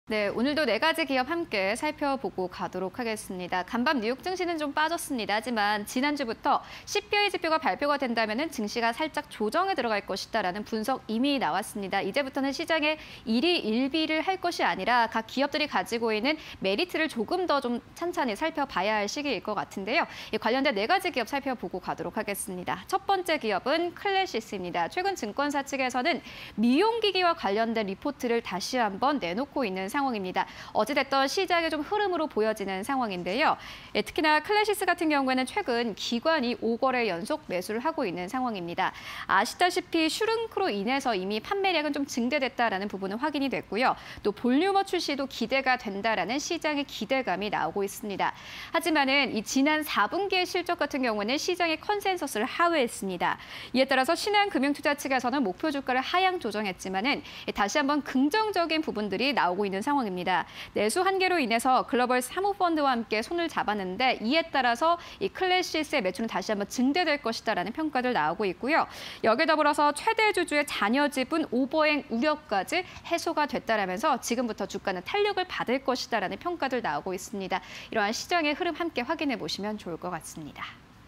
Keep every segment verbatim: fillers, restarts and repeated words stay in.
네, 오늘도 네 가지 기업 함께 살펴보고 가도록 하겠습니다. 간밤 뉴욕 증시는 좀 빠졌습니다. 하지만 지난주부터 씨피아이 지표가 발표가 된다면 증시가 살짝 조정에 들어갈 것이다라는 분석 이미 나왔습니다. 이제부터는 시장에 일희 일비를 할 것이 아니라 각 기업들이 가지고 있는 메리트를 조금 더 좀 찬찬히 살펴봐야 할 시기일 것 같은데요. 관련된 네 가지 기업 살펴보고 가도록 하겠습니다. 첫 번째 기업은 클래시스입니다. 최근 증권사 측에서는 미용기기와 관련된 리포트를 다시 한번 내놓고 있는 상황입니다. 어찌됐든 시장의 좀 흐름으로 보여지는 상황인데요. 예, 특히나 클래시스 같은 경우에는 최근 기관이 오 거래 연속 매수를 하고 있는 상황입니다. 아시다시피 슈링크로 인해서 이미 판매량은 좀 증대됐다라는 부분은 확인이 됐고요. 또 볼류머 출시도 기대가 된다라는 시장의 기대감이 나오고 있습니다. 하지만은 이 지난 사 분기의 실적 같은 경우에는 시장의 컨센서스를 하회했습니다. 이에 따라서 신한금융투자 측에서는 목표 주가를 하향 조정했지만은 다시 한번 긍정적인 부분들이 나오고 있는 상황입니다. 내수 한계로 인해서 글로벌 사모펀드와 함께 손을 잡았는데 이에 따라서 이 클래시스의 매출은 다시 한번 증대될 것이다라는 평가들 나오고 있고요. 여기에 더불어서 최대 주주의 자녀 지분 오버행 우려까지 해소가 됐다라면서 지금부터 주가는 탄력을 받을 것이다라는 평가들 나오고 있습니다. 이러한 시장의 흐름 함께 확인해 보시면 좋을 것 같습니다.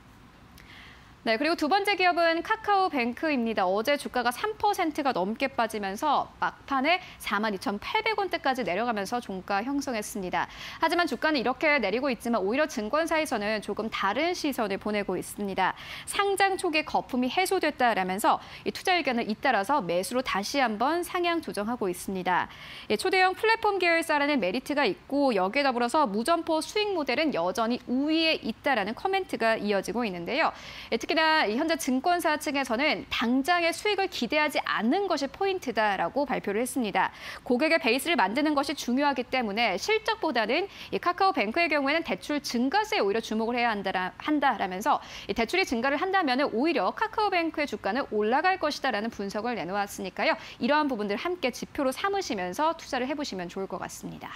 네, 그리고 두 번째 기업은 카카오뱅크입니다. 어제 주가가 삼 퍼센트가 넘게 빠지면서 막판에 사만 이천팔백 원대까지 내려가면서 종가 형성했습니다. 하지만 주가는 이렇게 내리고 있지만 오히려 증권사에서는 조금 다른 시선을 보내고 있습니다. 상장 초기 거품이 해소됐다라면서 이 투자 의견을 잇따라서 매수로 다시 한번 상향 조정하고 있습니다. 예, 초대형 플랫폼 계열사라는 메리트가 있고 여기에 더불어서 무점포 수익 모델은 여전히 우위에 있다라는 커멘트가 이어지고 있는데요. 예, 특히나 현재 증권사 측에서는 당장의 수익을 기대하지 않는 것이 포인트다라고 발표를 했습니다. 고객의 베이스를 만드는 것이 중요하기 때문에 실적보다는 이 카카오뱅크의 경우에는 대출 증가세에 오히려 주목을 해야 한다라, 한다라면서 이 대출이 증가를 한다면 오히려 카카오뱅크의 주가는 올라갈 것이다라는 분석을 내놓았으니까요. 이러한 부분들 함께 지표로 삼으시면서 투자를 해보시면 좋을 것 같습니다.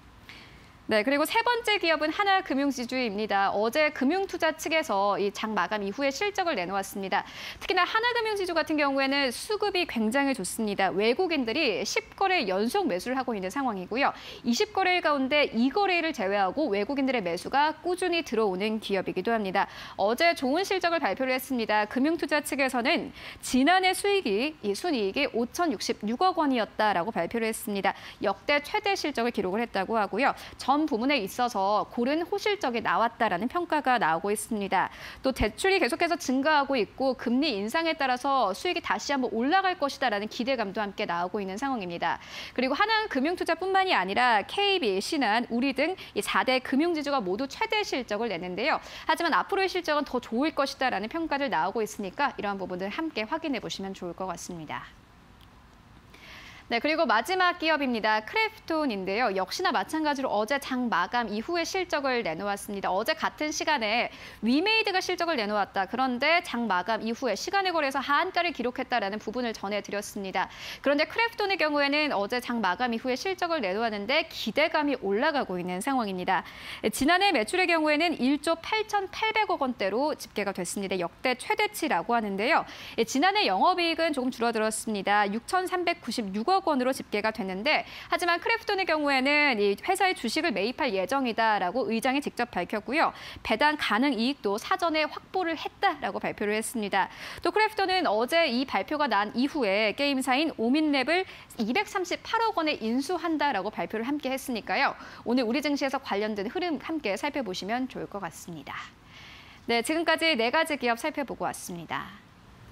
네, 그리고 세 번째 기업은 하나금융지주입니다. 어제 금융투자 측에서 이 장 마감 이후에 실적을 내놓았습니다. 특히나 하나금융지주 같은 경우에는 수급이 굉장히 좋습니다. 외국인들이 십 거래 연속 매수를 하고 있는 상황이고요. 이십 거래일 가운데 이 거래일을 제외하고 외국인들의 매수가 꾸준히 들어오는 기업이기도 합니다. 어제 좋은 실적을 발표를 했습니다. 금융투자 측에서는 지난해 수익이, 이 순이익이 오천육십육억 원이었다라고 발표를 했습니다. 역대 최대 실적을 기록을 했다고 하고요. 전 부문에 있어서 고른 호실적이 나왔다라는 평가가 나오고 있습니다. 또 대출이 계속해서 증가하고 있고 금리 인상에 따라서 수익이 다시 한번 올라갈 것이다라는 기대감도 함께 나오고 있는 상황입니다. 그리고 하나금융투자뿐만이 아니라 케이비, 신한, 우리 등 이 사 대 금융지주가 모두 최대 실적을 냈는데요. 하지만 앞으로의 실적은 더 좋을 것이다라는 평가를 나오고 있으니까 이러한 부분들 함께 확인해 보시면 좋을 것 같습니다. 네, 그리고 마지막 기업입니다. 크래프톤인데요. 역시나 마찬가지로 어제 장 마감 이후에 실적을 내놓았습니다. 어제 같은 시간에 위메이드가 실적을 내놓았다. 그런데 장 마감 이후에 시간을 거래해서 하한가를 기록했다라는 부분을 전해드렸습니다. 그런데 크래프톤의 경우에는 어제 장 마감 이후에 실적을 내놓았는데 기대감이 올라가고 있는 상황입니다. 지난해 매출의 경우에는 일조 팔천팔백억 원대로 집계가 됐습니다. 역대 최대치라고 하는데요. 지난해 영업이익은 조금 줄어들었습니다. 육천삼백구십육억 원으로 집계가 됐는데 하지만 크래프톤의 경우에는 이 회사의 주식을 매입할 예정이다라고 의장이 직접 밝혔고요. 배당 가능 이익도 사전에 확보를 했다라고 발표를 했습니다. 또 크래프톤은 어제 이 발표가 난 이후에 게임사인 오민랩을 이백삼십팔억 원에 인수한다라고 발표를 함께 했으니까요. 오늘 우리 증시에서 관련된 흐름 함께 살펴보시면 좋을 것 같습니다. 네, 지금까지 네 가지 기업 살펴보고 왔습니다.